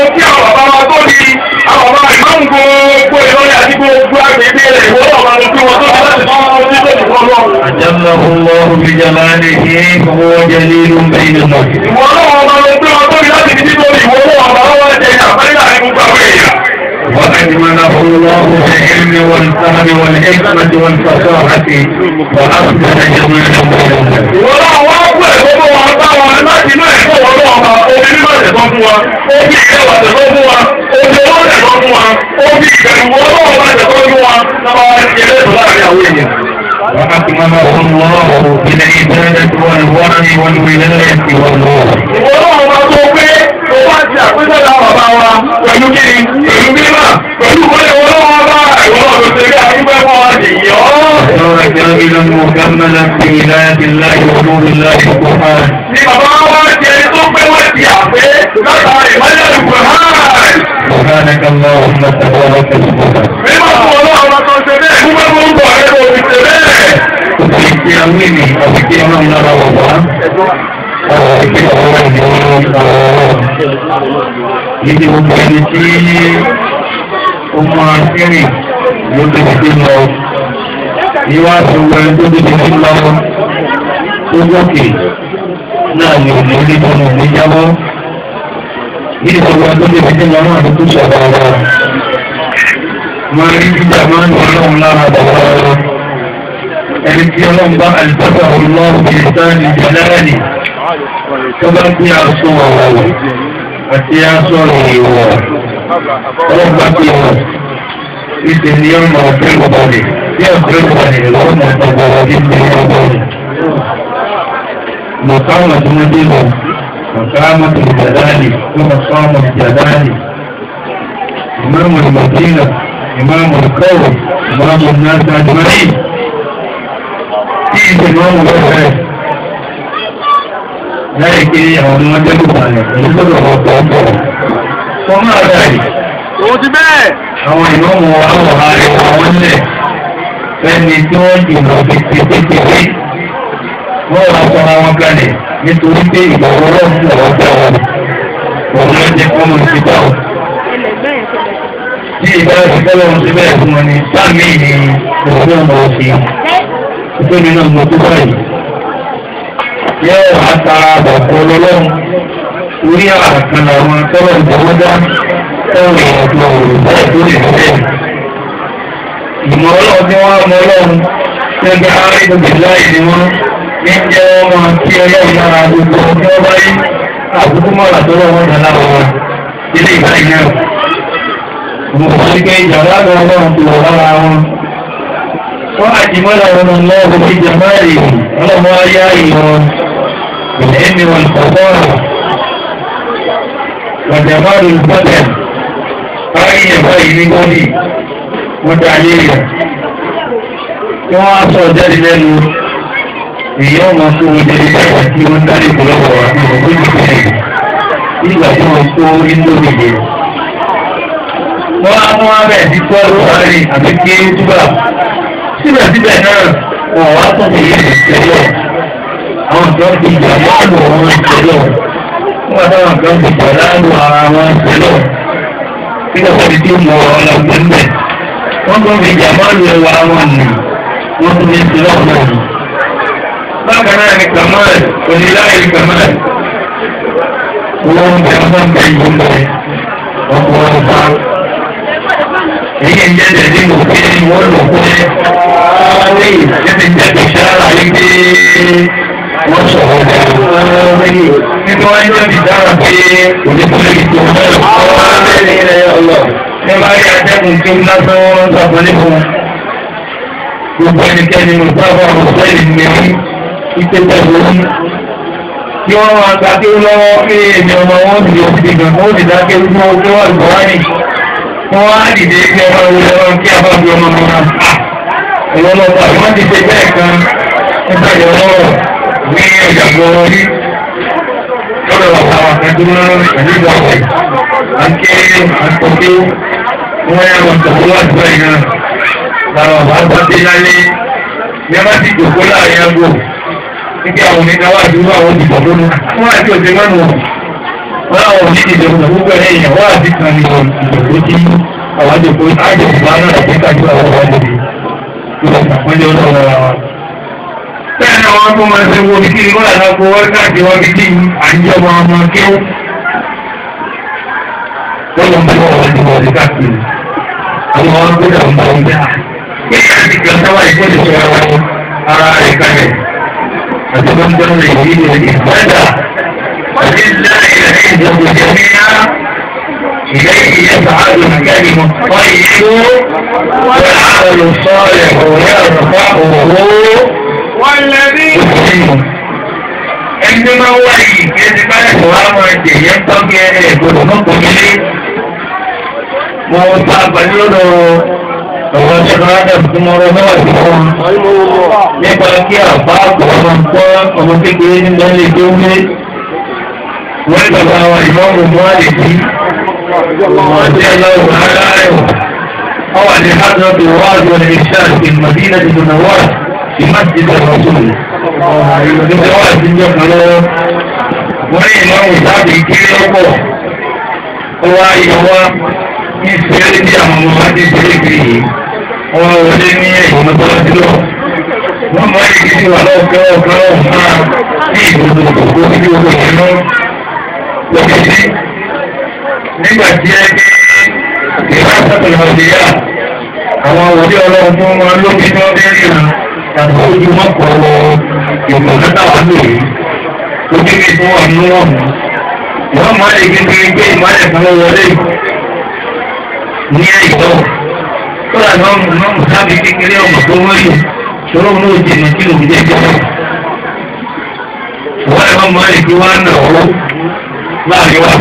kí àwọn bàbá wa tó di àwọn bàbá ìmáàmù gbogbo Ìlọrin àti gbogbo agbègbè rẹ̀ ìwọ́n náà máa ń kí wọn tó di láti fọ́n wọn sí lóṣù kan lọ. أجله الله بجلاله فهو جليل بين الناس. Ìwọ́n náà máa ń gbé wọn tó di láti fi nítorí ìwọ́n náà máa wọ́n jẹ àpẹẹrẹ àti gbogbo àwọn èèyàn. وأجمله الله بالعلم والفهم والحكمة والفصاحة وأصلح جميع بيننا. Ìwọ́n náà wá pẹ̀ gbogbo wọn táwọn láti inú ẹ̀kọ́ wọn náà máa omi nígbà tẹ̀tọ́ fún wa, ó fi ìkẹwà tẹ̀tọ́ fún wa, omi owó tẹ̀tọ́ fún wa, ó fi ìkẹ̀rù wọn náà máa tẹ̀tọ́ fún wa, náà wá ti ẹlẹ́tọ̀ láàrin àwọn èèyàn. وأكمله الله بالعبادة والورع والولاية والنور. Ìwọ́n náà máa tó pé tó bá ti àpéjọ́ láwọn bàbá wa pẹ̀lú kíni, pẹ̀lú mímọ̀, pẹ̀lú ìwọ́n náà bá ìwọ́n náà tó ṣeré àdúgbẹ́ fún wa nìyọ́. صار كاملا مكملا في ولاية الله ونور الله سبحانه. Ni bàbá wa ti ẹni tó pé wọ́n ti àpé látàrí ìmọ́lẹ̀ ìgbòhán. سبحانك اللهم تبارك اسمك. Mímọ̀ fún ọlọ́run ọmọ tó ṣe bẹ́ẹ̀, fún mẹ́fún ń bọ̀ ẹ̀rọ òfin ṣe bẹ́ẹ̀. Òkè àwìnì àwìkí ọlọ́run lára wọ̀wá. Òkè ọ̀rọ̀ ìdíwọ́n ọ̀rọ̀. Ìdí gbogbo ẹni tí ó máa kírìn ló tóbi tó lọ. Ìwá àtúwọ̀ ẹni tó tóbi tó lọ. Tó gòkè náà ni òní orí tó nù ní jábọ́. Ìdí gbogbo ẹni tó tóbi tó lọ náà ló tó sọ̀rọ̀ ọ̀rọ̀. Máa rí jíjà máa ń lọ ọlọ́run lára bàbá. Ẹni tí ọlọ́run bá àlùfáà ọlọ́run bí ìsáàlì ìjọlẹ́rẹ́nì tó bá gbé aṣọ ọ̀wọ̀ àti aṣọ ìwọ̀ ọlọ́gbà pé wọ́n ìṣe ni ọmọ ọ̀fẹ́ ìgbọ̀bọ̀lẹ̀ tí ọ̀fẹ́ ìgbọ̀bọ̀lẹ̀ lọ́wọ́ mọ̀ ọ̀gbọ̀bọ̀ ní ọgbọ̀bọ̀lẹ̀. Mọ̀káwọn tó mọ́ dé lọ, mọ̀káwọn tó ìjàdáàlì tó mọ̀káwọn ìjàdáàlì. Ìmáàmù ìmọ̀dínà, ìmáàmù ìkọ́wọ̀, ìmáàmù náà tí ìṣẹ̀lẹ̀ wọn bẹ̀rẹ̀ láì pé àwọn ọmọdé kò balẹ̀ pẹ̀lú gbọ́dọ̀ ọ̀pọ̀ ọ̀pọ̀ wọ́n máa dáì. Òun ti bẹ́ẹ̀. Àwọn ìmọ̀mù àwọn ààrẹ wọn lẹ̀ fẹ́ni tí wọ́n jùlọ fi ti kékeré wọ́n wá sọ àwọn kalẹ̀ nítorí pé ìgbàgbọ́ wọn fún ọ̀rọ̀ bá wọn òun ló jẹ́ kó mọ̀ sí báwọn. Tí ìgbà ìfẹ́lẹ́ wọn ti bẹ́ẹ̀ fún wọn ni sáàmì ni òun náà mọ̀ sí ìpínlẹ̀ náà mọ̀ tó báyìí. Yẹ́ àtàrà àbọ̀kọ́ lọ́lọ́run orí àkànlá àwọn tọ́lọ̀ ìjọwọ́dá tọ́rọ ìrìnàjò òrùbẹ́ tó lè fẹ́. Ìmọ̀ ọlọ́run tí wọ́n mọ ọlọ́run gẹ́gẹ́ àrídòdì láì ní wọ́n ní jẹ́ wọ́n máa kí ọlọ́run lára gbogbo tí wọ́n bá rí àbúkú mọ́ra tọ́lọ̀ wọn dà láwọn wọn ilé ìgbàlẹ̀ náà. Mo kò sí pé ìjọba ọlọ́run ti wọ̀ lára wọn. Wọ́n àti mọ́ra wọn lọ́wọ́ sí jàmáàlì ọlọ́mọ ayá ìwọ̀n ìlẹ́mì wọn ìfọ̀bọ́rọ̀ wọ́n jàmáàlì ìfọ́tẹ̀ báyìí ẹ̀fọ́ ìní gọ́dì wọ́n dá ayé rẹ̀. Tí wọ́n á sọ jáde lẹ́nu èyí ọmọ tó wọ́n jẹ́ ìgbà tí wọ́n dárí ìpolówó àti ìwọ̀n ìgbìyànjú nígbà tí wọ́n tó nílòmí yẹn. Wọ́n á mú abẹ́ ti tọ́ lórí àbí kí túbà síbẹ̀síbẹ̀ náà wọ́n wá tó ní ilé ìṣẹ́lẹ̀ àwọn kan ti jà láàbò wọn ìṣẹ́lẹ̀ wọ́n táwọn kan ti jà láàbò ara wọn ìṣẹ́lẹ̀ tí wọ́n fi tí mọ̀ ọ̀la gbẹ̀mẹ̀ wọ́n tó fi jà máa lu ẹwà wọn nì wọ́n tó fi ìṣẹ́lẹ̀ náà nì. Bákan náà ni Kamal oníláyé Kamal wọ́n ń bẹ ọmọ bẹ yìí lọ ọkọ̀ ọba èyí ń jẹ́ tẹ̀lé òfin wọ́n lò pé lẹ́yìn tẹ́tẹ̀ jẹ́ kí sára yìí pé wọ́n sọ̀rọ̀ lẹ́yìn nígbà wọ́n jẹ́ kí sára pé òdìbòlè tó mẹ́rin nígbà yà dẹ́kun tí ó lásán wọ́n sọ̀rọ̀ nípò gbogbo ẹnikẹ́ni ló sábà ọ̀sẹ̀ ìmẹ̀rí ìtẹ́tẹ̀ lórí tí wọ́n máa ta kí ó lọ́wọ́ pé èmi ọmọ wọn ti lè fi gbà wọ́n ti dákẹ́ wípé wọ́n tó wà lọ́wọ́ ní wọ́n á dìde kí ọmọ ìwé ọmọ kí a bá fi ọmọ mọ́ra. Ẹ̀rọ lọ́pọ̀ àti wọ́n ti ṣe bẹ́ẹ̀ kan nípa ìyọ̀lọ́rọ̀ ní ìjàgbọ́ orí lọ́dọ̀ bàbá wa kan tó ń rán pẹ̀lú ìgbà ọ̀rẹ́. Àǹkẹ́ àtọ́kẹ́ wọ́n yá wọn tọ̀wọ́ wá sí báyìí náà. Làwọn bàbá bá dé lálé ní wọ́n ti jòkó láàrin àgbo. Níbi àwọn oníkà wà dúró àwọn òdìbò lónìí. Wọ́n àti òṣè mọ́nu wọ́n àwọn òní ìdìbò gbogbo ẹ̀yìn wọ́n àti kan ní ìdìbò tí àwọn àjòkó àjòkó náà àti kájú àwọn ọ̀wọ́ lè ìwọ̀n àpọ́nlé ọlọ́wọ́ wa. bẹ́ẹ̀ ni àwọn tó máa ń ṣe wo ní kí ni wọ́n àná kó wọ́n káàkiri wọ́n fi kí àjọmọ ọmọ kéwù. wọ́n lọ ń bọ́ wọn ní wọ́n ti káàkiri. àwọn ọmọ gbọ́dọ̀ ń bọ́ wọn bẹ́ẹ̀. kí ni àti kí ọ̀sán wáyé kó lè ṣe ara rẹ̀ kalẹ̀. àti wọ́n ń dọ́nà ìdílé ìgbàdà. ولله العزة جميعا إليه يفعل الكلم الطيب والعمل الصالح يرفعه والذي عندما هو يجب أن يتوامر ينطق يقول نطق لي وصعب له ọ̀rọ̀ ṣẹ́kọ̀rọ̀ fún ọ̀rọ̀ náà ti fún nípa kí àbá ọmọ nǹkan ọmọ kékeré ní lẹ́lẹ́ tó gbé wọ́n bàbá wa ìmọ̀ràn mọ́ àdìsí ọ̀dí ọlọ́run aláàrẹ̀ wọ́n wà ní hajjọ́bí wáàdù ọ̀nà ìṣáà ti Madina ti dùnà wà sí masjid al-Rasul nígbà wà sí ìjọ kan lọ́wọ́ wọ́n ní ìmọ̀ràn ìsáàbì kiri ọ̀pọ̀ ó wá ìyọwá ní ìṣẹ́lẹ̀ bí àwọn ọmọ wa ti ṣeré kiri yìí wọ́n wọlé ní ẹ̀yìn mọ́tọ́lọ́sí lọ wọ́n mọ́ ìdíjí wà lọ́ọ̀kẹ́ ọ̀kan ọ̀hán ní ìbòdò òkú sí owó ìṣẹ́nà lọ́kẹ́sí nígbà tí ẹ ìrásàtọ̀ ìrọ̀lẹ́yà àwọn òwúrẹ́ ọlọ́run tó wọn lókè tí wọ́n dé ríran àti ojú mọ́kọ̀ ìmọ̀ látàwà lórí ojú kí tó wà nínú wọn wọ́n máa lè gbé gbé ìmọ̀lẹ̀ kan wọlé ní ẹ̀yọ́ tó rà náà mú sábì kékeré ọmọ tó wọ́yì ṣòro mú ìjìnà kí lòdì dé jẹ́ wọ́n ẹ̀wọ́n máa lè gbé wọn náà wọ́n láàrin wa.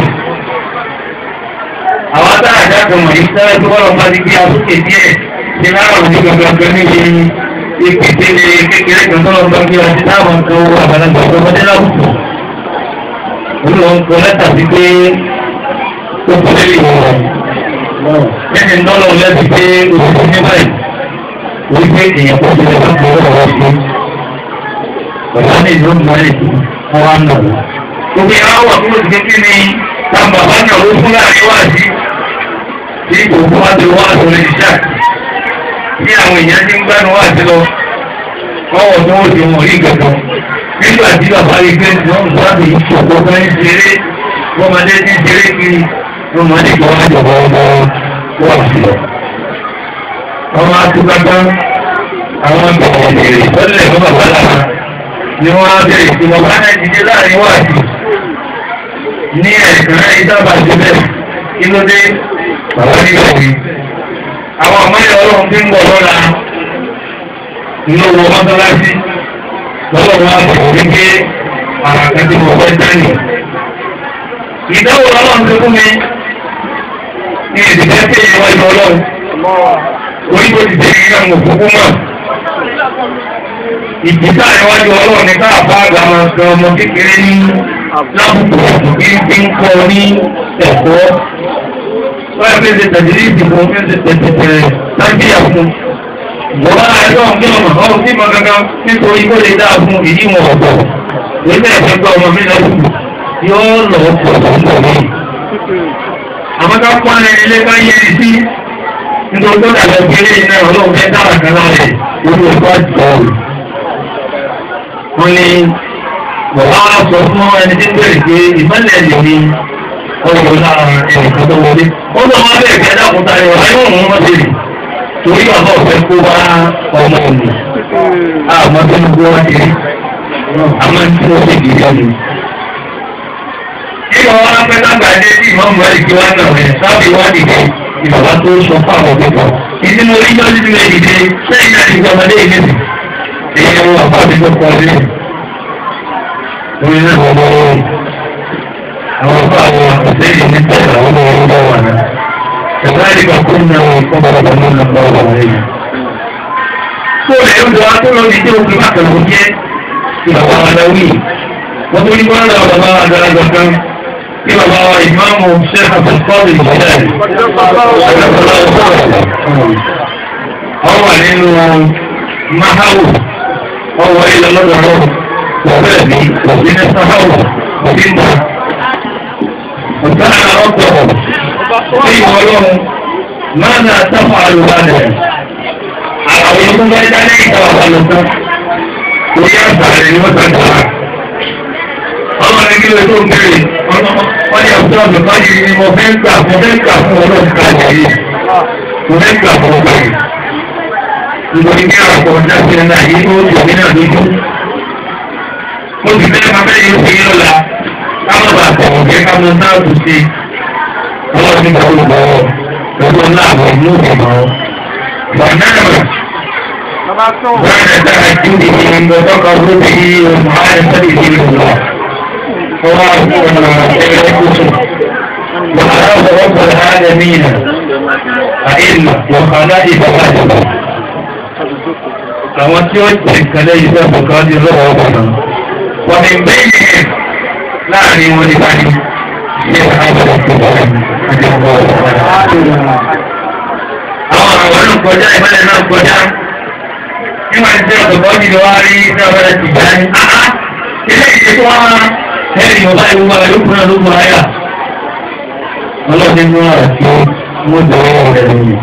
Àwọn atáàjá kan wọ̀nyí sẹ́rẹ́ tó wọ́n bá ti gbé asókè díẹ̀ ní láwọn òní gbọ̀ngàn níbi ìpèsè kékeré kan tó lọ́n bá gbé ọtí táwọn kan wọ àgbàlagbà tó wọlé láwùjọ. Olùwọ́ ń kọ lẹ́tà sí pé ó kọ́ lé ìwọ̀n. Lẹ́yìn dọ́lọ̀ lẹ́sí pé òṣìṣẹ́ ní báyìí orí pé èèyàn kò tilẹ̀ bá gbọ́ ọ̀rọ̀ sí. Bàbá ní ìlú Mọ́lẹ̀ wọ́n wá nà wọ́n. Gbogbo ìyá wà fún òṣìṣẹ́ kí ni táwọn bàbá náà ló fún láàrin wá sí. Tí gbogbo wa ti wá àtúnlẹ̀ ìṣá. Tí àwọn èèyàn ti ń gbánu wá sí lọ. Wọ́n wọ̀ tó wọ́n ti wọ̀n rí gẹ̀gẹ̀. Nígbà tí bàbá rí pé wọ́n ń sábì ìṣòkò kan ń ṣeré. Wọ́n máa dé sí ṣeré kiri. Wọ́n máa ní kí wọ́n á jọ̀bọ̀ ọmọ wọ́n sí lọ. Wọ́n máa tún gbàgbọ́ àwọn bẹ̀rẹ̀ èrè tọ́lẹ̀ fún bàbá lára. Ni wọ́n á bẹ̀rẹ̀ sí wọn bá náà jíjẹ láàrin wá sí. Ní ẹ̀sìn náà ìdábà síbẹ̀ kí ló dé bàbá nígbà yìí. Àwọn àmọ́lẹ̀ ọlọ́run tí ń bọ̀ lọ́la inú owó mọ́tọ́lásí lọ́wọ́ wọn àbẹ̀wò wípé àràkẹ́tì mọ̀ fẹ́ dání. Ìdáwò ọlọ́run tó fún mi ní ìdíjẹ́ pé ìwájú ọlọ́run. Orí tó ti tẹ̀lé ìgbà mọ̀ fún mọ̀. Ìjìká ìwájú ọlọ́run ní káàbá àgbà máa sọ ọmọ kékeré ní lábùkù bí ń kọ́ ní ẹ̀kọ́. Wọ́n yẹ fẹ́ ṣe tẹ̀lé ìdìbò fẹ́ ṣe tẹ̀tẹ̀tẹ̀ lábíyà fún. Bọ̀wá àjọ kí ọmọ ọ̀hún sí mọ gangan nítorí kó lè dáa fún ìdí wọn ọ̀pọ̀. Ìgbésẹ̀ ẹ̀fẹ́ gba ọmọ mi lẹ́kùn yóò lọ pọ̀ lọ́pọ̀ mi. Àwọn ká pọ́n ilé ká yé sí nítorí tó dàgbà kéré iná ọlọ́run fẹ́ dára kan láàrẹ̀ lórí ọjọ́ àjọ rẹ̀. Wọ́n ní bọ̀wá sọ fún ẹni tí ń bẹ̀rẹ̀ pé ìmọ̀lẹ̀ lè ní ọjọ́ lára ẹnìkan tó wọlé. Ó lọ wá bẹ̀rẹ̀ kí ẹ̀dàkùn tayọ ayé òun wọ́n ti rì. Torí bàbá ọ̀fẹ́ kó wá ọmọ òní. Àmọ́ tó ń gbọ́ wá ti rí. Àmọ́ tí ó ṣe gidi ọ̀nà. Nígbà wọn fẹ́ lágbà dé tí ìmọ̀ mọ́ ẹ̀kí wá náà rẹ̀ sábì wá dìde ni bàbá tó sọ fún àwọn òkèkọ̀. Ìdí mo rí jọ́ nínú ìdíje sẹ́yìn náà ti gbọ́ ọmọdé yìí nìyí. Èyí ni wọn bá mi tó kọ́ lé. Orí náà wọ́n mọ́ wọn. Àwọn ọ̀pá àwọn àkọsílẹ̀ ní tẹ̀lé àwọn ọmọ wọn bá wà náà. كذلك كنا وقبل من الله عليه. Kóòlù ẹ̀rọ tó lọ sí ìdíwọ́ kí máa kẹ̀lú jẹ́ ìbàbá aláwí. Wọ́n tó ní kọ́nà bàbá àgbàlagbà kan kí bàbá wa ìmáàmù ṣe àfẹ́kọ́lù ìṣẹ̀lẹ̀. Wọ́n wà nínú Máháwù, wọ́n wọ ilẹ̀ lọ́dọ̀ rọ̀, wọ́n bẹ̀rẹ̀ ní òbí ní Sáháwù, òbí mọ̀. ọ̀sán ọ̀pọ̀ sí ìwọlọ́run máa ń àtàfà àlùbalẹ̀ àwọn ìlú bá dá ní ìtawà balùwẹ̀ orí àtàrẹ ni wọ́n tàgbà ọmọ ní kí ló tó ń bèrè wọ́n ní ọ̀sán ọ̀dọ̀ báyìí ni mo fẹ́ gbà fún ọlọ́run káàkiri yìí mo fẹ́ gbà fún ọgbà yìí nítorí kí àwọn ọ̀dọ́ sí ẹ̀dá yìí ó jù mí náà lójú mo sì fẹ́ máa fẹ́ yóò fi yín lọ́la káwọn bá tẹ̀wọ̀n kí káwọn náà tù sí ọlọ́run ní kàwé lọ́wọ́ lọ́wọ́ náà wọ̀ ní òkè mọ́ bànáàmà بعد تأكيده وتقربه ومعرفته بالله وعرف رب العالمين أئمة وخلائق أهله àwọn tí ó ti kẹlẹ́ iṣẹ́ bùkọ́dí lọ́wọ́ ọ̀pọ̀nà wọ́n ni bẹ́ẹ̀ láàrin wọn ní báyìí ṣe àwọn ọ̀pọ̀lọpọ̀ àti ọ̀pọ̀ àwọn àwọn kọjá ìmọ̀lẹ̀ náà kọjá nígbà tí ṣe bùkọ́dí lọ wá rí ní ọ̀rẹ́ ti gbá ní ilé ìṣe tó wá ẹ̀rì ọba ìwúwa ìlúkùnrin ológun ayà ọlọ́dún ní ọ̀rọ̀ tí mo dọ̀wọ́ rẹ̀ lórí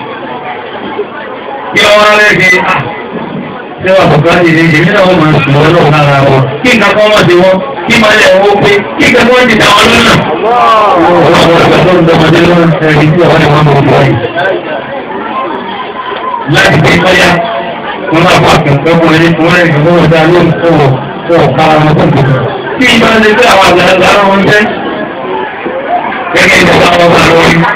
kí ọwọ́ rẹ̀ di ṣé wà bùkọ́dí ní èmi náà wọ́n máa sùn ọlọ́run lára wọn kí nǹkan kan wọ́n ti wọ́n kí máa lẹ̀ wọ́n pé kí nǹkan kan ti dà wọ́n lọ́nà. ọlọ́run ọ̀gá tó ń dọ́mọdé lọ́nà ẹ̀rí tí ọ̀wọ́n ni wọ́n mọ̀ ọ́ yìí. láti fi kọ́yá wọn máa bá kẹ̀kẹ́ fún ẹni fún ẹni fún wọn dá lóhùn tó ká wọn tó kù. kí ìgbà ń lè àwọn àgbàlagbà wọn jẹ́ gẹ́gẹ́ bí wọ́n bá wọn rí.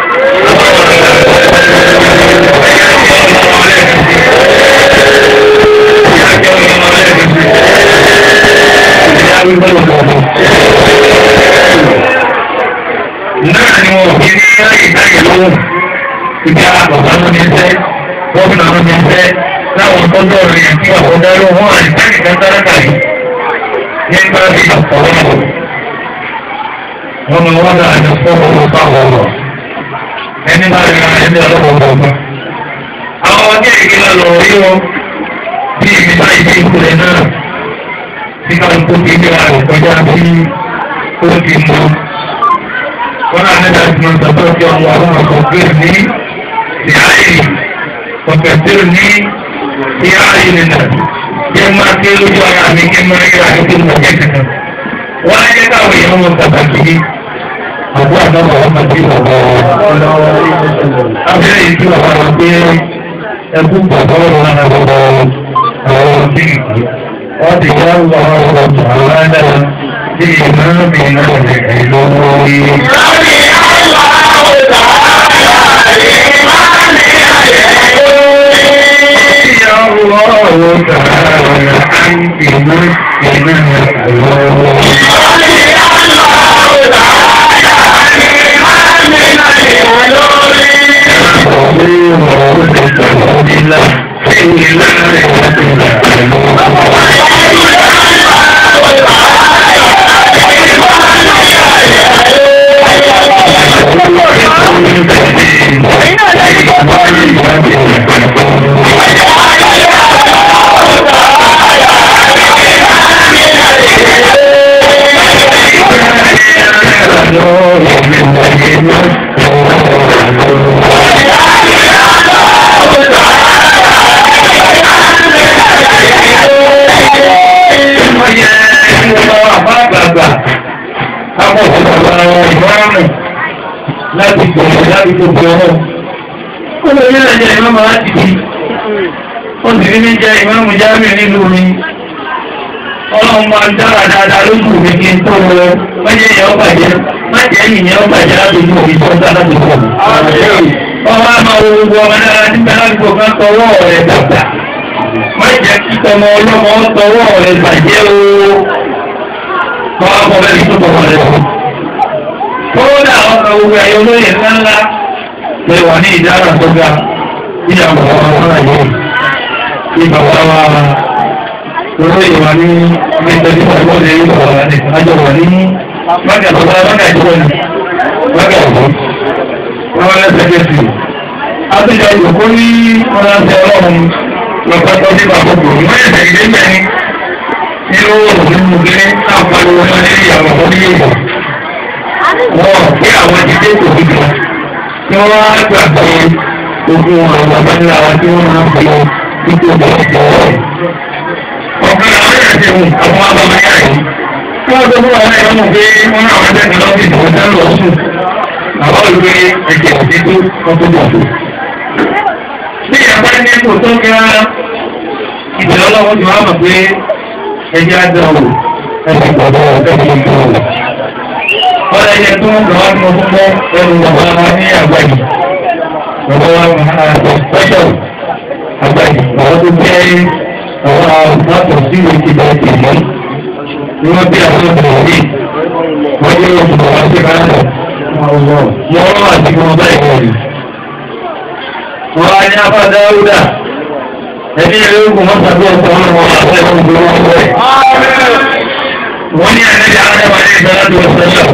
Náà ni wọn fi ní ìdáyẹ̀ lọ́wọ́ ìgbà àbọ̀bá ló ní ẹsẹ̀, gómìnà ló ní ẹsẹ̀, láwọn tọ́jọ́ rẹ̀ kí ọ̀pọ̀dá ló wọ́n àìsàn kan sáráka yìí nígbà tí ọ̀pọ̀ wọn. Wọ́n máa wá dáa ní fọ́ọ̀mù owó báwọn ọ̀rọ̀. Ẹni bá rí ara ẹni ọlọ́wọ́ ọ̀gbọ̀n. Àwọn ọdẹ ìgbìlọ̀ lọ rí wọn bí ìgbìlọ̀ ìdí ìkùlẹ̀ náà. Tí káwọn tó ti gbé ara kọjá bí ó ti mú. Wọ́n náà ní láti mọ ìtọ́jú ọjọ́ àwọn ọ̀gbẹ́ ní ìhàyè ọ̀kẹ́tẹ́ ní ìhàyè nìyà. Kí ẹ máa ké lójú ara mi kí ẹ máa rí ara mi mọ̀ jẹ́ kankan. Wọ́n á jẹ́ káwọn èèyàn mọ̀ pàtàkì yìí. Àbúrò àdámọ̀ wọn máa dé bàbá wọn. Abẹ́rẹ́ yìí tí bàbá wọn gbé ẹkú bàbá wọn lára bàbá wọn àwọn ọdún ìgbé. Wọ́n ti yá ń lọ àwọn ọ̀dọ̀ àwọn ẹ̀dá bí ìmọ̀ mi náà lè rí lórí. Lórí àwọn ọ̀dà ìmọ̀ mi àyè lórí. Ìyá ọlọ́run tààrà àǹtí mọ́ ìmọ̀ àyè lórí. Láti gbọ̀ngàn láti gbogbo ọ̀rọ̀. Ó lè ní ẹ̀jẹ̀ ìmọ̀mọ̀ láti bí. Ó sì rí ní jẹ́ ìmọ̀mù jámì nílùú mi. Ọlọ́run máa ń dára dáadáa lójú mi kí n tó lọ. Mẹ́jẹ̀ yẹn ó bàjẹ́. Májẹ̀ yìí yẹn ó bàjẹ́ láti ojú òbí tó ń dá láti pọ̀. Ọmọ àmà wo gbogbo ọmọ náà nígbà láti gbogbo kan tọwọ́ rẹ̀ dàgbà. Májẹ̀ kí tọmọ ọlọ́mọ tọwọ́ rẹ̀ bàjẹ́ o. Wọ́n á kọ́ bẹ́ẹ̀ ní tó tọmọ rẹ̀ o. Kódà ọ̀nà gbogbo ẹ̀yọ́ olóyè ńláńlá lè wà ní ìdára tó ga ní àwọn ọ̀rọ̀ yìí. Ní bàbá wa olóyè wà ní mẹ́tẹ̀ẹ́dì ọ̀pọ̀ lè rí ọ̀rọ̀ ní àjọ wà ní mágàtọ̀gbà mágàtọ̀gbà wọ́n lẹ́sẹ̀kẹ́sì. Àtúnjọ ìgbòkó ní ọ̀rọ̀ ọlọ́run lọ́pọ̀tọ́ sí bàbọ̀gbò. Wọ́n yẹ̀ tẹ̀lé mẹ́rin ní owó òun mú kí ní àpàlẹ̀ wọn ní ìyàwó ní ìbò. wọ́n kí àwọn ti dé kò gidi tí wọ́n wá gbàgbé ogun àwọn bàbá ńlá wa tí wọ́n máa ń fi títí ọjọ́ ìjọwọ́. ọ̀kan àwọn ẹ̀rọ ti hù àwọn abàmọ́ yára yìí. wọ́n tó fún àwọn ẹ̀rọ mọ̀ pé wọ́n náà wọ́n tẹ̀sán lọ́sí ìdìbò tẹ́ lọ sùn. àwọn olùgbé ẹ̀jẹ̀ òtítú ọkọ̀ bọ̀ tó. bí ìyàbá ní kò tó kí ìbẹ̀rẹ̀ ọlọ́wọ́ ti wá mọ̀ pé ẹjẹ́ àdáwò ẹ̀sìn gbọ̀dọ̀ ẹ̀sìn gbọ̀dọ̀. Ọ̀rọ̀ ẹ̀yẹ tó ń lọ́wọ́ tí mo fún mọ́ ẹnu bàbá wa ní àgbàyì. Bàbá wa pẹ́ṣọ̀ àgbàyì. Àwọn tó jẹ́ àwọn àwòrán sí ìwé ti bẹ̀rẹ̀ tì mọ́. Ní wọ́n bí àwọn ọmọ yìí, wọ́n yé oṣù bàbá sí Kánádà. Mo rán àti mo bá ìwọ̀n rí. Wọ́n á ní afá Dáúdà. Ẹbí ẹ̀rọ ogun wọ́n tàbí ọ̀pọ̀ wọn àti ẹ̀rọ ogun wọn wẹ̀. Wọ́n ní àlejò àádọ́wà ní ìgbàlódé ọ̀sẹ̀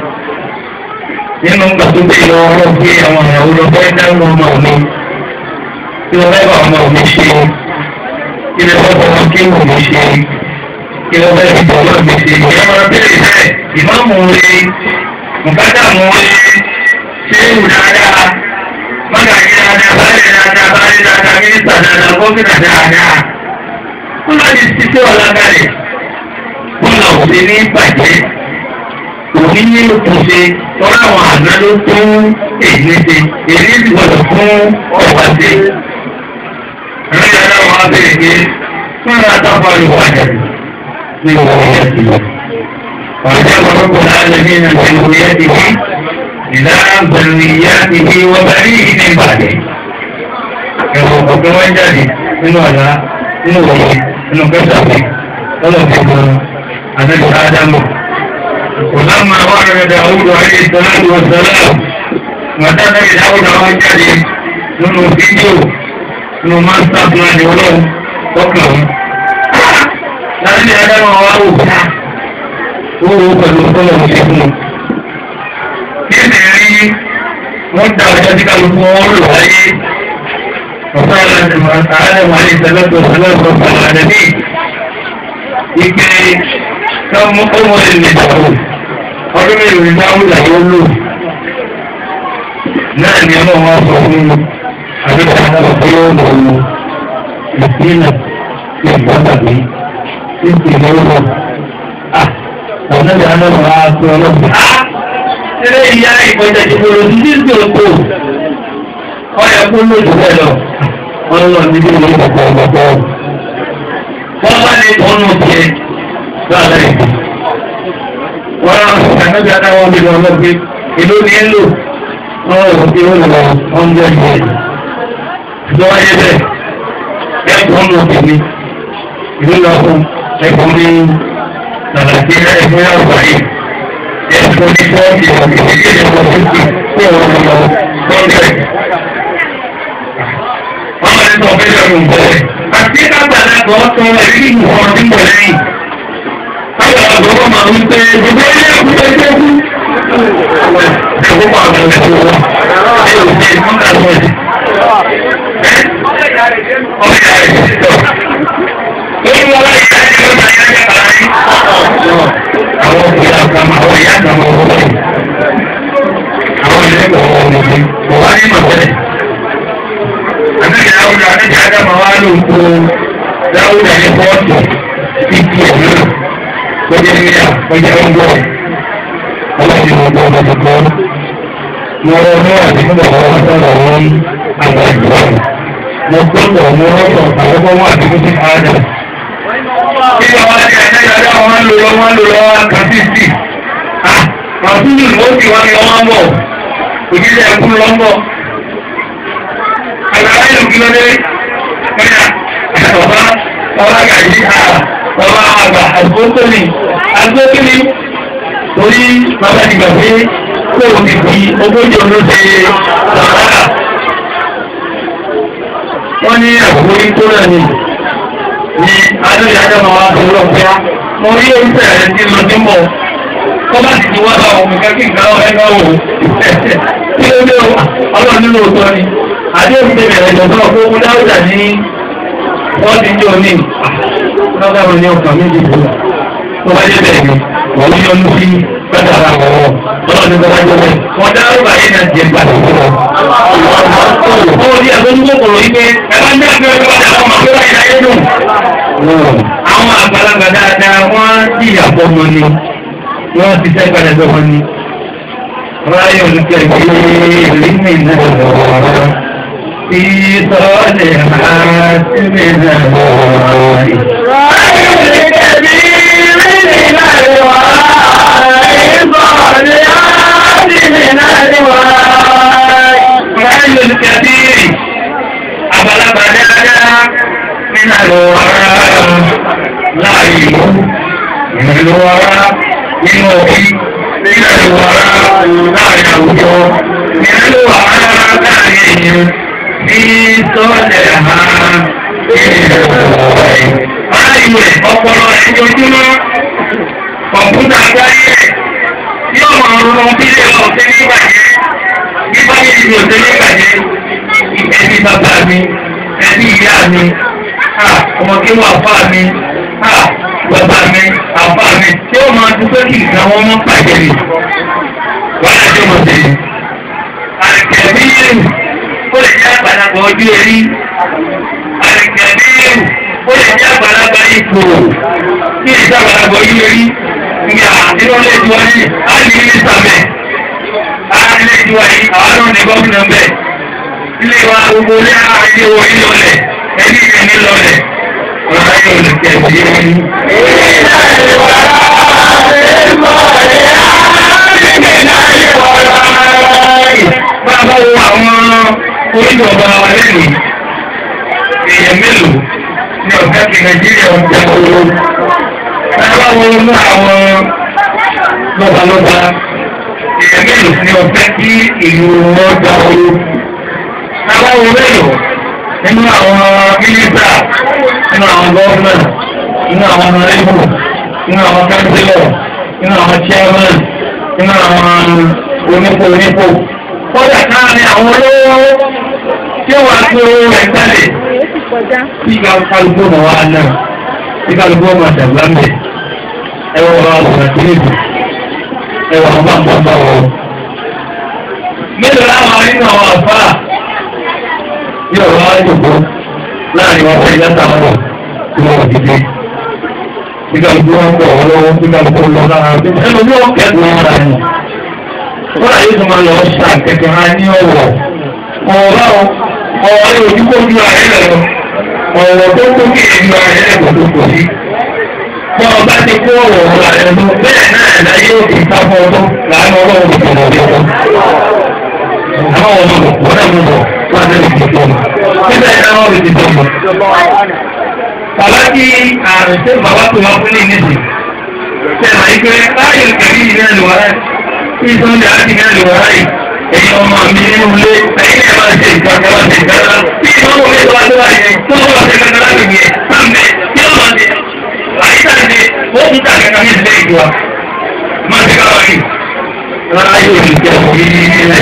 nínú gbàgbé ìlọ ọ̀rọ̀ pé àwọn ìyàwó lọ fẹ́ dáhùn ọmọ mi tí wọ́n fẹ́ bá ọmọ mi ṣe kí lè fẹ́ fọmọ kí wọ́n mi ṣe kí wọ́n fẹ́ fi bọ̀ lọ́ọ̀ mi ṣe. Ìyá máa bẹ̀rẹ̀ bẹ́ẹ̀ ìmáàmù rẹ̀ mùkádàmù rẹ̀ ṣé ìwù dáadáa mágàjì dáadáa báyìí dáadáa báyìí dáadáa mínísítà dáadáa gómìnà dáadáa. Wọ́n máa ti ṣiṣẹ́ ọ̀làkàlẹ̀ wọ́n lọ sí ní ìbàjẹ́ òní ní òkùnṣe tọ́lá àwọn àgbà ló fún èyí ṣe èyí sì gbọdọ̀ fún ọ̀wá ṣe. Ẹ̀rọ ìyára wọn abẹ́rẹ́ pé fúnra tábà ló wà jáde ní ìwọ ìyá sí i. Ọ̀jẹ̀ ọ̀pọ̀lọpọ̀ láàrin ní ìrìnàjò ìyá ti fi ìdára pẹ̀lú ìyá ti fi wọ́n bá rí ìdí ìbàdàn. Ẹ̀rọ ọ̀pọ̀ wọn jáde nínú ọ̀la nínú òye nínú kẹsàn-án ọlọ́ọ̀fẹ́ gan-an àtẹ̀lé ádámù. ولما ورد داود عليه الصلاة والسلام وتابع داود وجده nínú fídíò nínú masters náà ni ọlọ́run ọkàn láti adámọ̀ wá wò fún owó pẹ̀lú ọlọ́run ṣe fún un. Níbi rí wọ́n dá ọjọ́ tí kálukú wọn lò wáyé ọ̀sán àádọ́mọ̀ àlè ìsẹ̀lẹ́tọ̀ ìsẹ̀lẹ́tọ̀ ìsẹ̀lẹ́tọ̀ ìpè ọmọ ilẹ̀ ìdàgbò ọdún mẹ́rin ní dáwùdà yóò lò náà ni ọmọ wọn sọ fún àdúgbò àwọn ọ̀pọ̀ yóò lò ó ìpínlẹ̀ tí ìgbàgbàgbé tí ìpínlẹ̀ ó lọ. Ọ̀nà ìyá náà wà á tó ọlọ́pàá. Ṣé ìyá ìpọ̀jà ìṣòro títí sí òkú? Ọ̀yà kó lòdì bẹ́ẹ̀ lọ. Wọ́n lọ níbi ìwé ìgbàgbọ́ ọgbàgbọ́. Wọ́n bá lè tọ́nù tiẹ̀ láàárẹ̀. Wọ́n á ṣàkóso àtàwọn ọmọdé ọlọ́gbé. Èló ni ẹ lò? Wọ́n rò pé ó lọ ọ̀njẹ́ ìyẹn. Ìjọba yẹ bẹ́ẹ̀. Ẹ̀kọ́ ń lọ tèmi. Ìlú lọ fún ẹ̀kọ́ ní Nàìjíríà ẹ̀kọ́ yà wà yìí. Ẹ̀kọ́ ní bọ́ọ̀dì ọ̀gbìn kékeré ẹ̀kọ́ fífi kó ọ̀rọ̀ lọ lọ́dẹ̀. Wọ́n máa ń sọ fẹ́ lọ́rùn bẹ́ẹ̀. Àti àgbàlagbà ọ̀tọ̀ ẹ̀rí ìwọ̀n tí mo lẹ́yìn. Àgbàlagbà ọ̀tọ̀ máa ń pẹ́ gbogbo ilé ẹ̀kú ẹgbẹ́ kú. Ẹ̀kọ́ pa àwọn ẹ̀kọ́ wọn. Ẹ ò ṣe ìfúnná lọ́dẹ̀. Ọ̀gá ẹ̀sìtọ̀. Lórí wọn láyé láti ló máa yá jẹ́ kàrá ní. Àwọn ìyá àgbàmọ̀ àwọn ìyá àgbàmọ̀ ọ̀rọ̀ rẹ̀. Àwọn ilé ìwọ̀n ọ̀rọ̀ rẹ̀. Ọ̀wá ní màbẹ́rẹ̀. Àbẹ́rẹ́ Dáúdà àbẹ́rẹ́ Ádámà wá ló ń kó Dáúdà ní pọ́ọ̀tù ìdí ẹ̀ náà. Kọjá níyà, kọjá ń gbọ́. Ọlọ́dún ní ọgbọ́n ọmọdé kan. Mo rọ ní àdínkù àwọn ọ̀sán àwọn àgbà ìgbà. Mo gbọ́dọ̀ mú ọ̀sán àkọ́kọ́ wọn àdínkù sí Ádà. Kí ni àwọn àti àjẹjáde àwọn ń lò lọ́wọ́ kàtíìsì. Àtúntò ni ó ti wá ní ọmọ bọ̀. Òjijì ẹ̀kú lọ́mbọ̀. Àgbàlá ìlú kí ló dé? Ọba gàdí ọba àgbà àgbókòlì. Àgbókòlì torí bàbá ti gbà pé kó o ti fi ogójì olóṣè sàrà. Wọ́n ní àkókò yìí tó náà ni adóyè Ádámà wa tó lọ pé mo rí oúnjẹ rẹ̀ tí lọ sí mọ̀. Kọ́bá sì ti wá bá àwọn nǹkan kí nǹkan ọ̀rẹ́ náà wò. Kí ló dé ọlọ́run nínú òótọ́ ni? Àdéhùn ti bẹ̀rẹ̀ ìjọba fún owó Dáúdà ní wọ́n ti jẹ́ òní. Lọ́gbàrún ní ọkàn méjì fún wa. Tó bá jẹ́ bẹ̀rẹ̀ wọ́n yọ ní sí Kata orang ngomong, kalau ada orang ngomong, modal baik dan jembat itu. Oh dia tunggu kalau ini, emang dia kepada orang maklum yang itu. Àwọn àgbàlagbà dáadáa wọ́n jìyà fọ́mọ ni, wọ́n ti sẹ́ padà sọ́mọ ni. Ráyọ̀ olùkẹ́ ìlú náà lọ́wọ́. Ìsọ̀lẹ̀ máa sí mi náà lọ́wọ́. Ráyọ̀ olùkẹ́ ìlú náà lọ́wọ́. Àgbàlagbà dáadáa nínú àlọ́wọ́rá láàrin ìlú àlọ́wọ́rá nínú òbí nínú àlọ́wọ́rá láàrin àwùjọ nínú àlọ́wọ́rá láàrin èèyàn ní sọ́ọ̀lẹ̀ ha ìrìnlẹ̀ ọpọlọ ẹjọ́júmọ́ kọ̀mpútà àgbáyé tí ọmọ ọ̀rọ̀ bí lè lọ sí nígbàjẹ́ nígbà yìí ni òṣèlú nígbàjẹ́ ẹbí bàbá mi ẹbí ìyá mi ọmọ kí wọ́n àfá mi bàbá mi àfá mi tí ó máa dúpẹ́ kí ìgbà wọn mọ́ pàdé mi wọ́n á jẹ́ mọ̀ sí àrẹ̀kẹ̀bí yẹ̀rù ó lè jẹ́ àgbàlagbà ojú orí àrẹ̀kẹ̀bí yẹ̀rù ó lè jẹ́ àgbàlagbà ipò kí ìjẹ́ àgbàlagbà ojú orí ní àdínlẹ̀ ìjọ ní àdínlẹ̀ ìsàmẹ̀ àdínlẹ̀ ìjọ yìí àwọn ọ̀nà gómìnà bẹ̀ ilé wa gbogbo ní àárín owó ìlọlẹ̀ ẹni ìrìn lọlẹ̀ ọ̀rọ̀ ayé olùkẹ́ ìdí bàbá wo àwọn oníjọba wa lẹ́nu èèyàn mélòó ní ọ̀gá ti Nàìjíríà ọjà owó bàbá wo mú àwọn lọ́balọ́ba èèyàn mélòó ní ọ̀gá tí ìlú wọn gbà owó bàbá wo mélòó nínú àwọn mínísítà nínú àwọn gọ́ọ̀nà nínú àwọn ọ̀nàrẹ́bù nínú àwọn kánsílọ̀ nínú àwọn chairman nínú àwọn onípò kọ́dà káàrin àwọn olówó tí ó wà tó rẹ̀ tẹ́lẹ̀ tí kálukú mọ̀ wá náà tí kálukú mọ̀ dàgbà mẹ́ ẹwà wà wọ̀n tí nìbò ẹwà wà bàbá wọ̀ mélòó láwọn nínú àwọn àfáà yóò wá jòkó láàrin wọn fẹ́ ìyá tàwọn tí wọ́n dìde tí kálukú wọn bọ̀ wọ́n lọ́wọ́ tí kálukú lọ lára ẹnu ní ọ̀kẹ́ tó ń ra ẹnu wọ́n àyè tó máa lọ ṣà kẹ̀kẹ́ ha ní ọ̀wọ̀ ọ̀rọ̀ ní ojú kó ju ààrẹ lẹ̀ lọ ọ̀rọ̀ tó kó kí èyí ààrẹ lẹ̀ kò tó kò sí. Wọ́n ọba ti kó ọ̀rọ̀ ààrẹ lọ bẹ́ẹ̀ náà láyé òkè sáfọ́ ọdún láàánú ọlọ́run ìṣẹ̀lẹ̀ ọdún ọdún. Àwọn ọmọ wọn náà mú bọ̀ wọ́n á lè fi tó mọ̀. Nígbà yẹn náà wọ́n lè fi tó mọ̀. Bàbá tí àrùn tó bàbá tó wá fún ní ìníṣì. Ṣẹ̀lá ìgbẹ́ láyé ìkẹ́rí ìrìn àlùwárẹ̀. Ìsọ́njà àti ìrìn àlùwárẹ̀ èyí ọmọ mi nínú ilé ẹ̀yìn ẹ̀ máa ṣe ìgbàgbọ́ máa ṣe ìgbàgbọ́ bí ìmọ̀wò mi tó wá tó wà yẹn tó wọ́n ṣe kankan láti yẹn sáńbẹ̀ kí ó máa ṣe àyíká ṣe ó tún tà kankan ní ìdílé ìjọba máa ṣe káwá yìí. Rárá yóò ní jẹ́ òbí ilẹ̀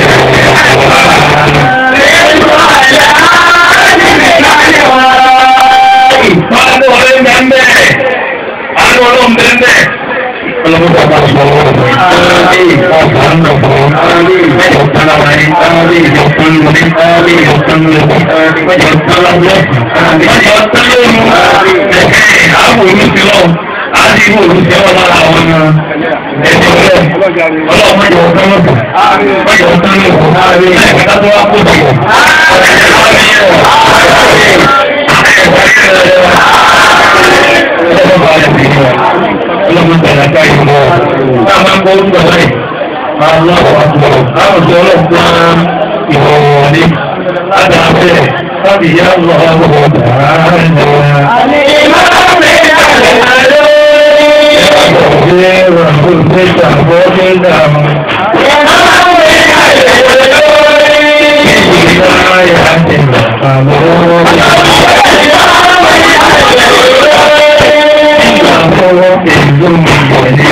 Àánú ọ̀rẹ́ ń bẹ́ẹ̀ àánú ọlọ́run bẹ́ẹ̀ ọlọ́mọdé ọba sọ̀rọ̀ ọ̀sán ń lọ̀pọ̀ ọ̀sán lára ní ọ̀sán lóní ọ̀sán lóní ọ̀sán lábẹ́ ọ̀sán lónú ẹ̀kẹ́ àwọn olùsílọ̀ àti ìwò olùsílọ̀ lára àwọn ẹ̀jẹ̀ rẹ̀ ọlọ́mọdé ọ̀sán lọ̀pọ̀ ọ̀sán lọ̀pọ̀ ẹ̀kẹ́ tó wá kó sí ọlọ́mọ tẹ̀lé ká ìlú ọ̀ náà máa ń kọ́ oúnjẹ báyìí máa ń lọ́wọ́ àtúbọ̀ láwùjọ ọlọ́pàá ìwọ̀n wọlé láti abẹ́rẹ́ láti yá lọ ọlọ́wọ́ dáadáa. àmì máa ń bẹ̀rẹ̀ àlọ́ ṣe ràbùn ṣe ṣàbọ̀ ṣe dàmú. máa ń bẹ̀rẹ̀ àlọ́ ìṣìlá yà ti bàbá lọ́wọ́. Ọwọ́ ìlú mi wọ̀ ní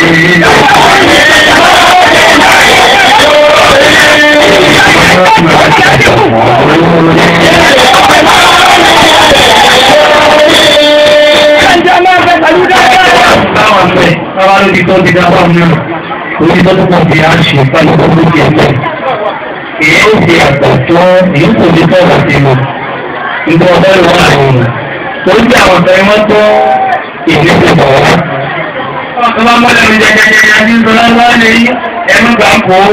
Báwọn fẹ́, báwọn ló ti tọ́ ti dá báwọn náà, orí tó tó kàn fi àṣẹ kálukú lókè ẹgbẹ́ èyí ó ṣe àgbàjọ èyí kò ní sọ̀rọ̀ sí wọn nígbà ọ̀dọ́ ìwọ àwọn tó ń jẹ́ àwọn ọ̀tọ̀ ẹ̀wọ̀n tó ìdí ti bọ̀ wá. ọ̀tọ̀ bá mọ́lẹ̀ mi jẹjẹrẹ ní sọlá wá lè yí ẹnu gbà ń kó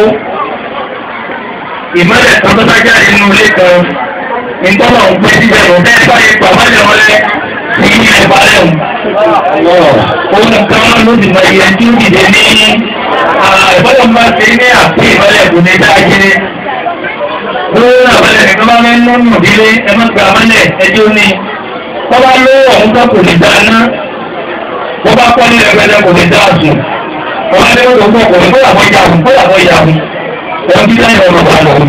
ìmọ̀lẹ̀ tó tó dájá nínú ilé kan ìtọ́lọ̀ ń pè síbẹ̀ lọ bẹ́ẹ̀ bá yẹ pàmọ́lẹ̀ wọlé ní ilẹ̀ balẹ̀ òun kan ló ti mọ iye tí ó dìde ní ìbọ́lọ̀ máa ṣe ní àpò ìmọ̀lẹ̀ kò ní dájé lórí àbálẹ̀ nìkan bá mẹ́ nínú ìdílé ẹmọ́ gba àmọ́lẹ̀ ẹjọ́ ní wọ́n bá lówó ọ̀hún tó kò ní dáná wọ́n bá kọ́ ní ẹgbẹ́lẹ́ kò ní dáàsùn wọ́n bá lé wọ́n tó kò ní kóyàwó ìyàwó wọ́n bí láyé ọ̀rọ̀ wà lọ́wọ́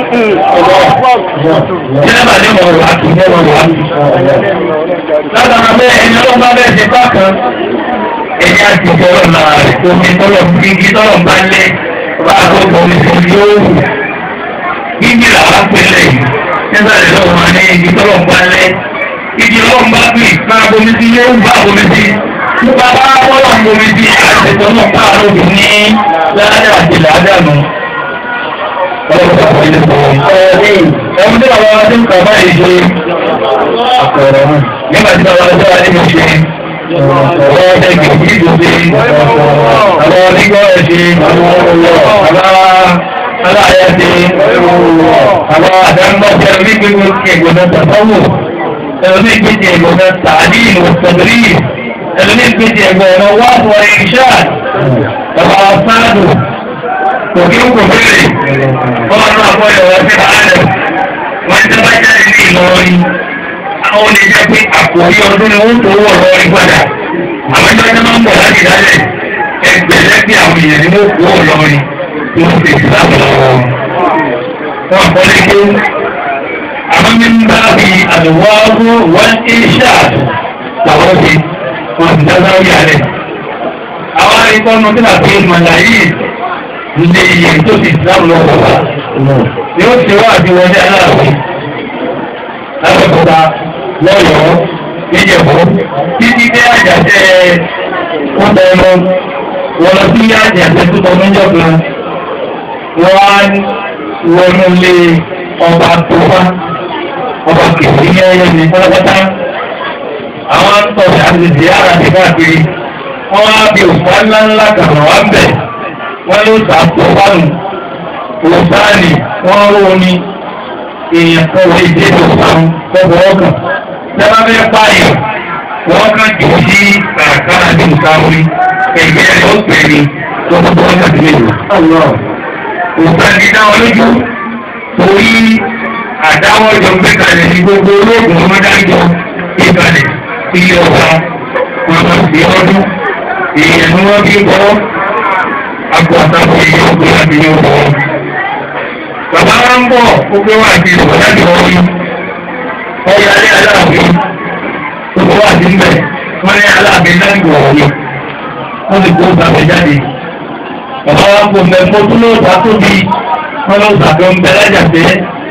jẹ́nàbà ní ọ̀rọ̀ àti ọ̀rọ̀ wà látara bẹ́ẹ̀ ẹni ọlọ́run bá bẹ́ẹ̀ ṣe bá kan ẹni àti ìjọba náà rẹ̀ omi tọ́lọ̀ igi tọ́lọ̀ bá lé bá àgbọ̀gbọ̀ omi tó yóò wù igi làwọn pẹ̀lẹ́ yìí nígbà tí lọ́wọ́ wọn ní igi tọ́lọ̀ bá lé igi lọ́wọ́ bá gbìn máa bomi sí yóò bá bomi sí nípa bá bọ́lọ̀ bomi sí àti ìtọ́nà pààrọ̀ ní ládàá àti làádàánù. Ẹ̀mí tí àwọn ọdún kan máa ń ṣe àkọ̀rọ̀ náà. Nígbà tí àwọn ọdún wa ní mo ṣe ọ̀rọ̀ ọdẹ gbèsè ìdòdè, àwọn onígbọ́ ẹ̀ṣẹ̀, àwọn aláyàṣe, àwọn àdáńgbọ́jẹ́ ní gbogbo ìgbòmọ̀ tàbáwò, ẹlòmí ìgbésẹ̀ ìgbòmọ̀ tààdí ìwọ̀n sọ̀bìrì, ẹlòmí ìgbésẹ̀ ìgbòmọ̀ wá fún ìṣáà, bàbá sáàdù. Òkè ń kò bẹ̀rẹ̀ wọ́n máa bọ́ ìwọ̀n sí àádọ́ wọ́n ti bá jáde ní Ìlọrin àwọn olè jẹ́ pé àkòrí ọdún ni wọ́n tó wọ̀ lọ́rin padà àwọn ẹgbẹ́ tó máa ń bọ̀ láti dálẹ̀ ẹgbẹ̀lẹ́gbẹ̀ àwọn èèyàn ni wọ́n kó wọ̀ lọ́rin tí wọ́n ti ti láàbọ̀ lọ́wọ́ wọn kọ́ lé tó àwọn mímbá bí àdùwọ́ wọ́n ti ṣáàtù làwọn ti wọ́n ti dáná yálẹ̀ àwọn arìkọ́nù tí wàá fi màláyé ilé iye tó ti dáhùn lọ́wọ́ wa ni ó ti wá àti wọlé aláàfin lábẹ́kọ̀ọ́ta lọ́yọ̀ọ́ níjẹ̀bọ́ títí dé àjàṣe wọ́n tẹ ẹmọ wọ́n lọ sí àjàṣe tó tọ́ níjọ́ kan wọ́n á wọnú ilé ọba tó wá ọba kìí ní ẹyẹ ní pátápátá àwọn àtọ̀ṣe àti ìdíyàrá ti káàkiri wọ́n á bí òṣà ńláńlá kan wá ń bẹ̀. Wọ́n ló sàpò wánu, òsáàlì, wọ́n ró ní èèyàn kan wọ́n ìdí òsáàlù kọ́bọ̀ ọkàn. Lẹ́bàá bẹ́ẹ̀ pààyàn, wọ́n kàn jù sí kàràkàrà ní ìsáwí, ẹgbẹ́ rẹ̀ ó pè ní lọ́gbọ́gbọ́ ọjọ́ ìdílé rẹ̀. Òsáàlì dáwọn lójú, torí àdáwọ̀ ìjọ gbé kalẹ̀ ní gbogbo olóògùn ọmọdájọ́ ìbàlẹ̀ ilé ọba, wọn kàn sí ọdún, èèyàn ni wọ́n bí bọ́. Agbọ̀ta fi yóò gbé láti yóò bọ̀. Bàbá wa ń bọ̀ ó gbé wá àti ìwọ̀n láti wọ́n yí. Ọya ní aláàbí tó bọ́ wá sí mbẹ̀. Wọ́n ní aláàbí láti wọ̀ yí. Wọ́n ti kó bàbá jáde. Bàbá wa ń bọ̀ mẹ́fọ́ tó ló ta tóbi. Wọ́n ló sàbẹ̀ ń bẹ lájàpẹ́.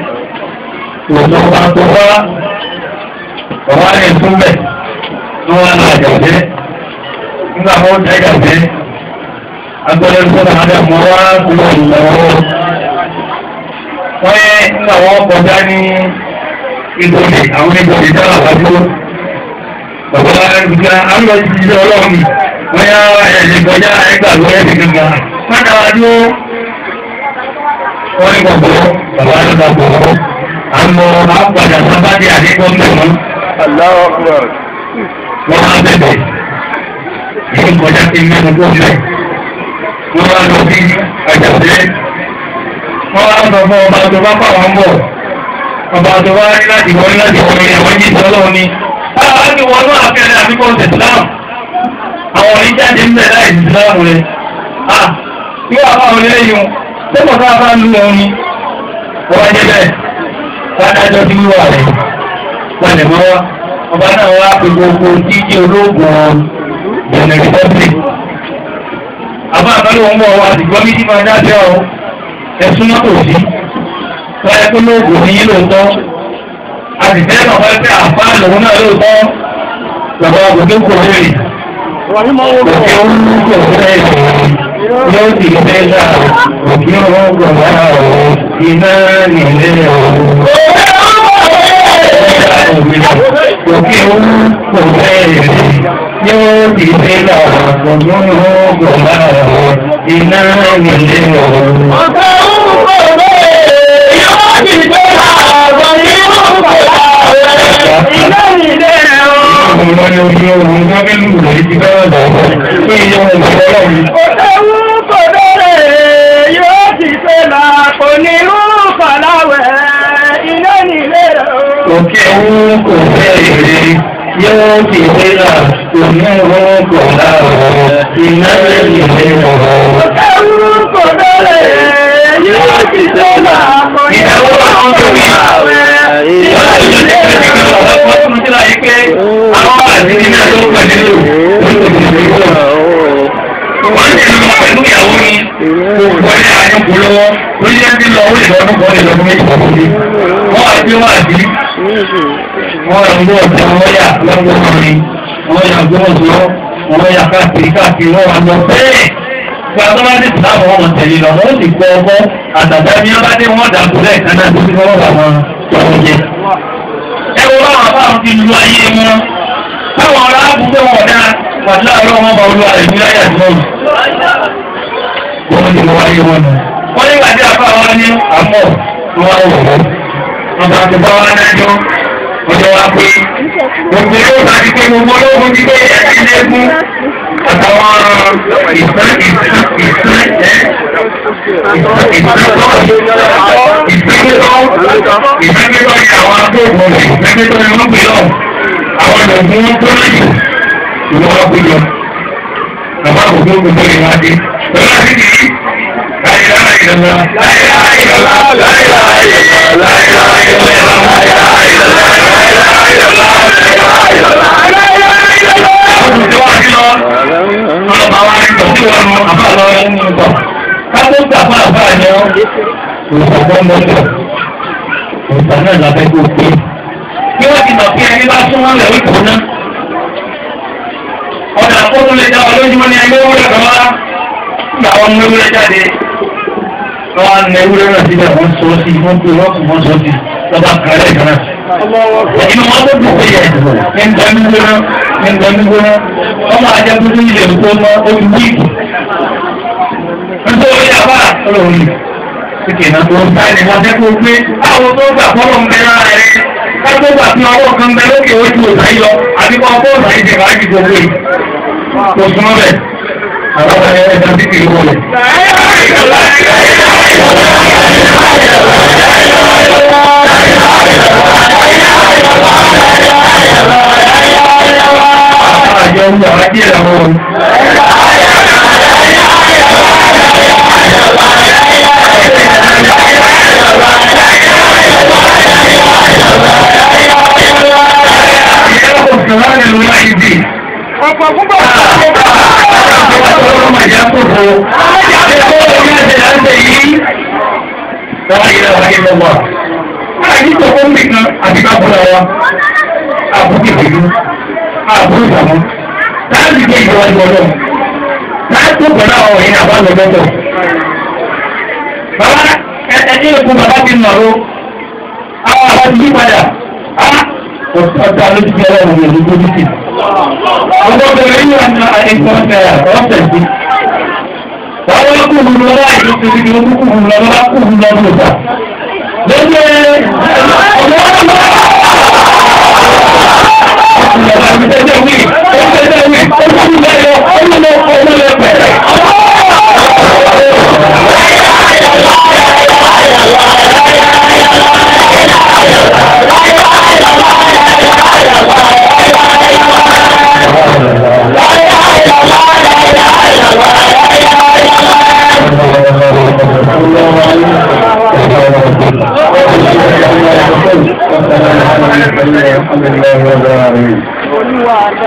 Òṣù wa tó wá. Bàbá ní ìtún bẹ̀. Wọ́n wá lọ àjàpẹ́. Nígbà wọn ta àjàpẹ́. Agbọ́dọ̀ ìgbọ́dọ̀ àdàmọ́ wá kúrò lọ́wọ́. Wọ́n yẹ nígbà wọ́n kọjá ní ìgbòdì àwọn ìgbòdì dára wájú. Bàbá ìgbà àwọn ìgbòdì ọlọ́run ni wọ́n yá ẹ̀jẹ̀ kọjá ẹgbà lórí ẹ̀sìn gbígbà. Wọ́n dá wájú. Wọ́n ní gbogbo bàbá nígbà gbogbo. Àmọ́ àpàdà sábàdì àdékọ́ mẹ́wọ́n. Wọ́n máa bẹ̀bẹ̀. Èyí kọjá sí mẹ́nu tó mẹ́. Wọ́n wá lọ sí àjàṣẹ́. Wọ́n wá sọ fún ọba tó bá pàwọn bọ̀. Ọba tó bá rí láti wọ́n ẹ̀wọ́n jí sọ́lọ́ ni. Báwa ní wọn náà fẹ́rẹ̀ àbíkọ́ ìsìláàmù. Àwọn oníjáde ń bẹ̀ láì ìsìláàmù rẹ̀. Yóò àbá wọn lẹ́yìn tó mọ̀ ká bá lú wọn ni. Wọ́n wá jẹ́ bẹ́ẹ̀. Ládájọ́ tí wíwà rẹ̀. Wọ́n lè mọ́ wá. Ọba náà wá pé gbogbo jíjí ológun Benin Republic. Àbá àbálò wọn bọ̀ wá àdìgbọ́ méjì máa dájọ́ ọ ẹ̀sùn mọ́tò sí wáyé pé lóògùn ní lóòótọ́ àdìgbẹ́ náà wáyé pé àbá lòun náà lóòótọ́ lọ́wọ́ ògùn tó kò rẹ̀ òkè orúkọ rẹ̀ yóò sì fẹ́ là òkè ọgbọ̀n lára òun iná nílé òun. Òkè òun kò bẹ́ẹ̀ yóò sì fẹ́ là òkè ọgbọ̀n lára òun iná nílé òun. Òkè òun kò bẹ́ẹ̀ yóò sì fẹ́ là òkè ọgbọ̀n iná nílé òun. Ọmọ ni ojú ohun gómìnà rẹ̀ ti bẹ́ẹ̀ lọ́wọ́ ní iye ohun ìfọwọ́ mi. Òkè òun kò bẹ́ẹ̀ yóò sì fẹ́ là kò ní rúkọ̀ láwẹ̀ iná nílé òun. Òkè òun kò bẹ́ẹ̀ yóò sì fẹ́ là kò ní rúkọ̀ láwẹ̀ iná nílé òun. Òkè òun kò bẹ́ẹ̀ yóò sì fẹ́ là kò ní rúkọ̀ láwẹ̀ iná nílé òun. Àwọn àdínní náà ló pẹ̀ nínú wọ́n ti lọ pẹ̀lú ìyàwó ni gbogbo ẹni àyànkù lọ́wọ́ orílẹ̀-èdè lọ orí ìlọ́dún kan ìlọ́dún méjì pọ̀pọ̀ ní wọ́n àti wọ́n àti wọ́n rẹ̀ ń gbọ́ ọ̀tẹ̀ wọ́n yà lọ́gbọ́ ọ̀rin wọ́n yà gbọ́mọ̀ tó wọ́n yà káàkiri wọ́n wà lọ bẹ́ẹ̀ gba tó bá dé tìlá àwọn ọmọ tẹ̀lé lọ wọ́n sì gbọ́ ọgbọ́ àtàgbà ní ọba dé wọ́n dàgbò lẹ́ẹ̀kan náà tó ti wọ́n wà wọn tọ́wọ́ jẹ. ẹ wo báwọn afáwọn ti lu ayé wọn báwọn ará àbúgbò wọn dá wàtí láàárọ̀ wọn bá olúwa rẹ̀ ní láyé àti mọ́ọ̀lù. wọ́n ti lọ wáyé wọn nù. wọ́n ní ìgbàdí àfa wa ní àmọ́ wọn wọ̀ wọ́n. wọ́n bá ti bá wa dájọ́ ọjọ́ wa pé gbogbo yóò bá ti pé gbogbo ológun ti pé ẹ̀sìn lẹ́gùn àtàwọn ìgbẹ́gbẹ́tọ́ ni àwọn agbóògùn rẹ̀ ìgbẹ́gbẹ́tọ́ ni wọ́n pè lọ àwọn ọ̀gbọ̀n wọn tó lẹ́yìn ìwọ́n wá pè lọ bàbá àgbògbò gbogbo ìwádìí pẹ̀lú àti kìí láìláà ìlọ́lá láìláà ìlọ́lá láìláà ìlọ́lá láìláà ìlọ́lá ọdún wá sí lọ ọlọ́pàá wá ní tọ́jú ọ̀nà àbálọ ẹni ìgbà káàkó gbàgbà àbáà ni ọ́ òṣàgbọ́n mọ́tò òṣà náà lábẹ́ kó pé bí wọ́n ti mọ̀ pé ẹni bá súnmọ́ lẹ̀ wí kò ná ọ̀nà àkókò lè dá ọlójúmọ́ ní ẹgbẹ́ owó ẹ̀kọ́ wá nígbà wọn mú ewúrẹ́ jáde wọ́n á na ewúrẹ́ náà síbẹ̀ wọ́n sọ sí wọ́n pé wọ́n kù wọ́n sọ sí lọ́ba kàrẹ́ ìgbà náà inú wọn tó dùn pé yẹ nígbà gbígbóná wọ́n máa jẹ́ tó ní ilẹ̀ tó mọ́ ojú wíìkì nítorí àbá ọlọ́run ìkè náà tó ń bá ẹni wọ́n jẹ́ kó pé àwọn tó gbà fọ́lọ́ ń bẹ lára rẹ̀ kájọ́ gbà fi ọwọ́ kan bẹ lókè ojú òsà yìí lọ àti kọ́ ọkọ̀ òsà yìí jẹ̀ bá jù gbogbo yìí kò súnmọ́ bẹ̀ àwọn ọmọ ẹ̀dá sí kiri wọlé. Àjọ ń yàrá kí ẹ̀rọ wọn. Ọ̀pọ̀ púpọ̀ ọmọ ìyá tó fò ẹ̀kọ́ orí ẹ̀sẹ̀ láti yìí wọ́n yẹ wáyé lọ́wọ́ àìní tó fún mi kan àti kápọ̀lá wa àbúkì ìlú àbúrú ìsàmú láti gbé ìjọwájú ọlọ́run láti tó pẹ̀lú àwọn òyìn àbálò lọ́tọ̀ bàbá ẹni ìkú bàbá ti nà ló àwọn àwọn ti yí padà ọ̀tá lójú bí ọlọ́run ìlú tó dúkì ọgbọ́n bẹ̀rẹ̀ yíò àná ẹ̀kọ́ ọ̀sẹ̀ sí wọ́n kú hùn lọ́wọ́ àìsí ti di kú hùn lọ́wọ́ kú hùn lọ́wọ́ lọ́wọ́ lójú الحمد لله رب العالمين